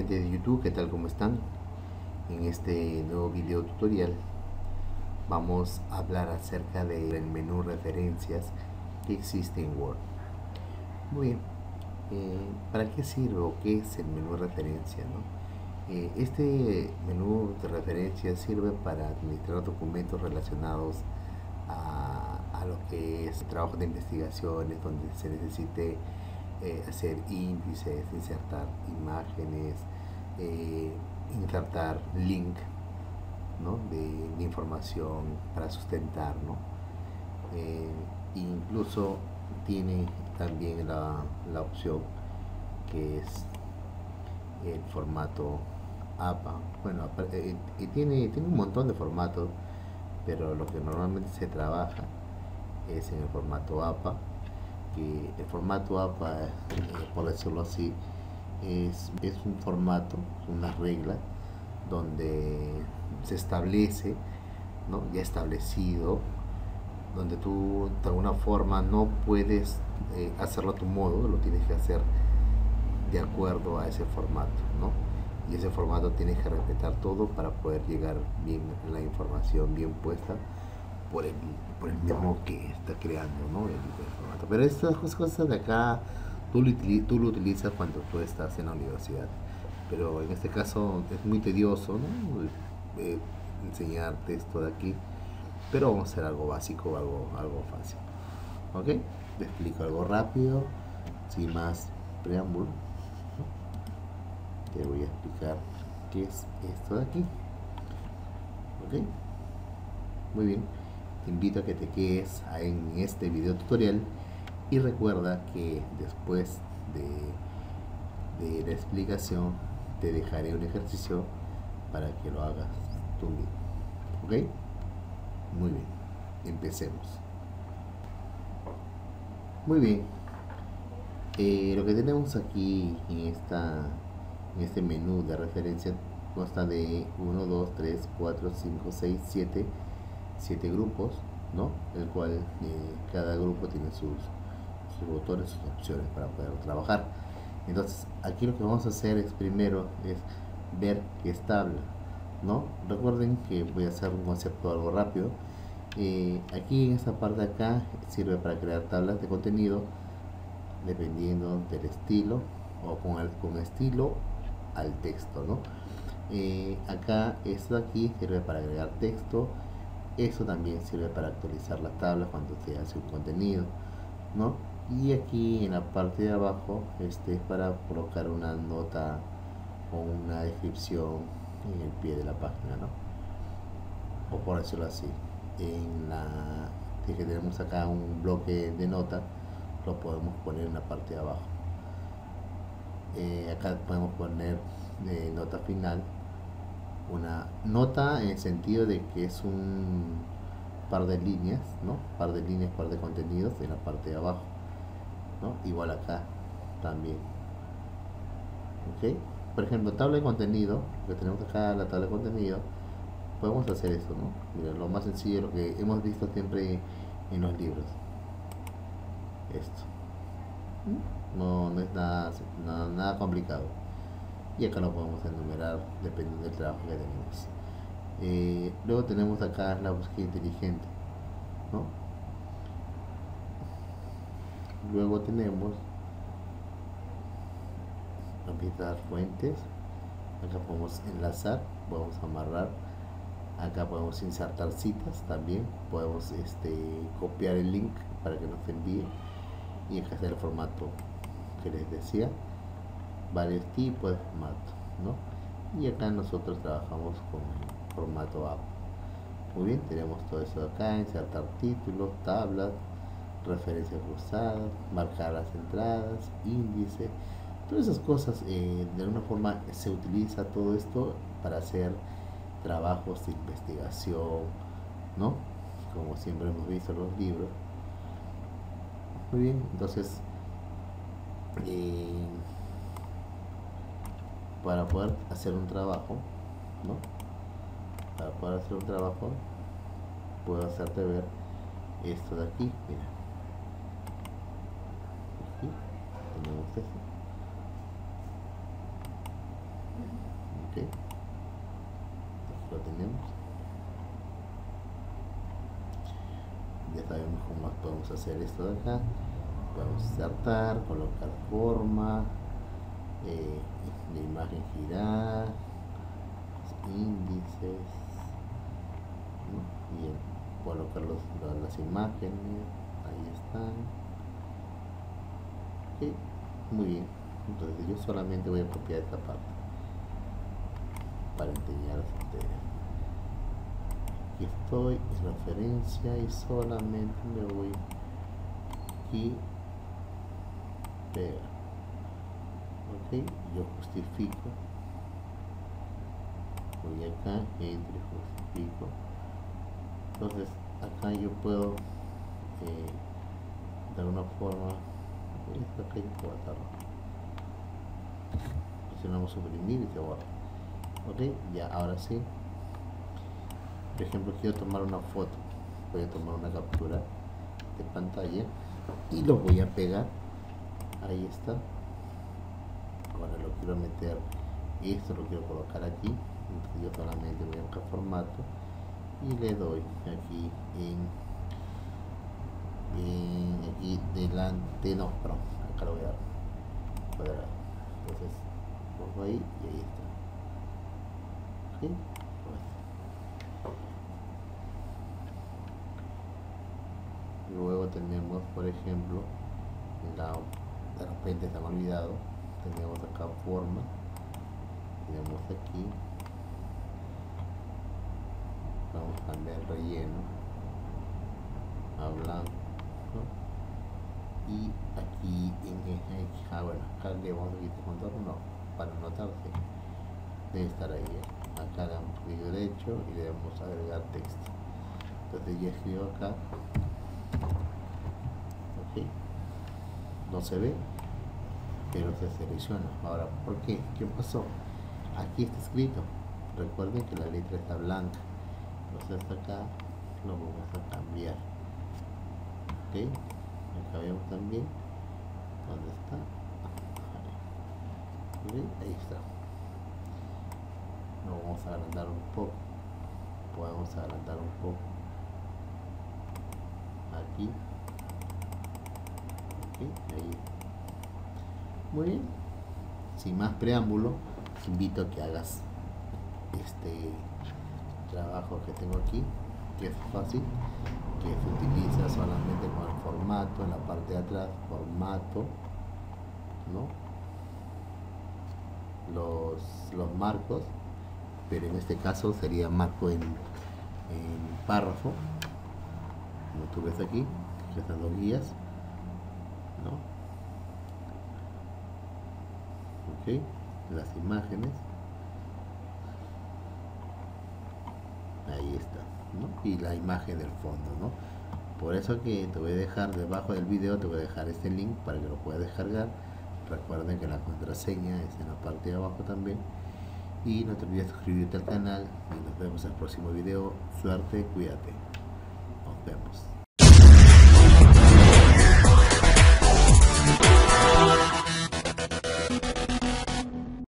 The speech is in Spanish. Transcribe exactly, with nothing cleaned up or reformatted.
gente de YouTube, ¿qué tal? ¿Cómo están? En este nuevo video tutorial vamos a hablar acerca del menú referencias que existe en Word. Muy bien, eh, ¿para qué sirve o qué es el menú referencia, no? Eh, este menú de referencias sirve para administrar documentos relacionados a, a lo que es trabajo de investigaciones, donde se necesite eh, hacer índices, insertar imágenes, eh, insertar link, ¿no? de, de información para sustentar, ¿no? Eh, incluso tiene también la, la opción que es el formato A P A. Bueno, eh, eh, tiene, tiene un montón de formatos, pero lo que normalmente se trabaja es en el formato A P A, que el formato A P A, eh, por decirlo así, es, es un formato, una regla donde se establece, ¿no? ya establecido, donde tú de alguna forma no puedes eh, hacerlo a tu modo, lo tienes que hacer de acuerdo a ese formato, ¿no? Y ese formato tienes que respetar todo para poder llegar bien la información bien puesta por el, por el mismo que está creando, ¿no? el, el formato. Pero estas cosas de acá tú lo, tú lo utilizas cuando tú estás en la universidad, pero en este caso es muy tedioso, ¿no? eh, enseñarte esto de aquí, pero vamos a hacer algo básico, algo, algo fácil. ¿Ok? Te explico algo rápido, sin más preámbulo, ¿no? Te voy a explicar qué es esto de aquí. ¿Ok? Muy bien. Te invito a que te quedes en este video tutorial y recuerda que después de, de la explicación te dejaré un ejercicio para que lo hagas tú mismo. ¿Ok? Muy bien. Empecemos. Muy bien, eh, lo que tenemos aquí en, esta, en este menú de referencia consta de uno, dos, tres, cuatro, cinco, seis, siete siete grupos, ¿no? El cual eh, cada grupo tiene sus, sus botones, sus opciones para poder trabajar. Entonces aquí lo que vamos a hacer es primero es ver qué es tabla, ¿no? Recuerden que voy a hacer un concepto algo rápido. Eh, aquí en esta parte de acá sirve para crear tablas de contenido dependiendo del estilo o con, el, con estilo al texto, ¿no? Eh, acá esto de aquí sirve para agregar texto, eso también sirve para actualizar la tabla cuando se hace un contenido, ¿no? Y aquí en la parte de abajo este es para colocar una nota o una descripción en el pie de la página, ¿no? O por decirlo así, en la que tenemos acá un bloque de nota, lo podemos poner en la parte de abajo. Eh, acá podemos poner eh, nota final, una nota en el sentido de que es un par de líneas, ¿no? Par de líneas, par de contenidos en la parte de abajo, ¿no? Igual acá también. ¿Ok? Por ejemplo, tabla de contenido, que tenemos acá la tabla de contenido, podemos hacer eso, ¿no? Mira, lo más sencillo, lo que hemos visto siempre en los libros. Esto. No, no es nada, nada, nada complicado. Y acá lo podemos enumerar dependiendo del trabajo que tenemos. Eh, luego tenemos acá la búsqueda inteligente, ¿no? Luego tenemos habilitar fuentes. Acá podemos enlazar, podemos amarrar. Acá podemos insertar citas también. Podemos este, copiar el link para que nos envíe. Y acá está el formato que les decía, varios tipos de formato, ¿no? Y acá nosotros trabajamos con el formato A P A. Muy bien, tenemos todo eso de acá, insertar títulos, tablas, referencias cruzadas, marcar las entradas, índice, todas esas cosas. Eh, de alguna forma se utiliza todo esto para hacer trabajos de investigación, ¿no? Como siempre hemos visto en los libros. Muy bien, entonces eh, para poder hacer un trabajo, ¿no? Para poder hacer un trabajo puedo hacerte ver esto de aquí. Mira, aquí tenemos esto. Ok, aquí lo tenemos. Ya sabemos cómo podemos hacer esto de acá. Podemos insertar, colocar forma, eh, la imagen girar, los índices, ¿no? Y el, colocar los, las imágenes, ahí están. Okay, muy bien. Entonces yo solamente voy a copiar esta parte para enseñarles a ustedes. Aquí estoy en referencia y solamente me voy aquí, pega. Ok, yo justifico, voy acá, entro y justifico. Entonces acá yo puedo eh, de alguna forma, esto acá yo puedo atarlo, presionamos suprimir y se borra. Ok, ya ahora sí. Por ejemplo, quiero tomar una foto, voy a tomar una captura de pantalla y lo voy a pegar. Ahí está. Ahora lo quiero meter, esto lo quiero colocar aquí. Entonces yo solamente voy a buscar formato y le doy aquí en, en aquí delante, no, perdón, acá lo voy a dar cuadrado. Entonces pongo ahí y ahí está. ¿Sí? Luego tenemos, por ejemplo, la, de repente se me ha olvidado, tenemos acá forma, tenemos aquí, vamos a cambiar el relleno a blanco, y aquí en el, ah, bueno, acá le vamos a quitar contorno, no, para notarse, debe estar ahí. Acá le damos clic derecho y le vamos a agregar texto. Entonces yo escribo acá. Ok, no se ve, pero se selecciona. Ahora, ¿por qué? ¿Qué pasó? Aquí está escrito. Recuerden que la letra está blanca. Entonces acá lo vamos a cambiar. Ok, acá vemos también dónde está. Okay, ahí está. Lo vamos a agrandar un poco. Podemos agrandar un poco. Aquí. Okay, ahí. Muy bien. Sin más preámbulo, te invito a que hagas este trabajo que tengo aquí, que es fácil, que se utiliza solamente con el formato en la parte de atrás, formato, ¿no? Los, los marcos, pero en este caso sería marco en, en párrafo, como tú ves aquí, que están dos guías, ¿no? Ok, las imágenes, ahí está, ¿no? Y la imagen del fondo, ¿no? Por eso que te voy a dejar debajo del video, te voy a dejar este link para que lo puedas descargar. Recuerden que la contraseña es en la parte de abajo también. Y no te olvides suscribirte al canal y nos vemos en el próximo video. Suerte, cuídate. Nos vemos.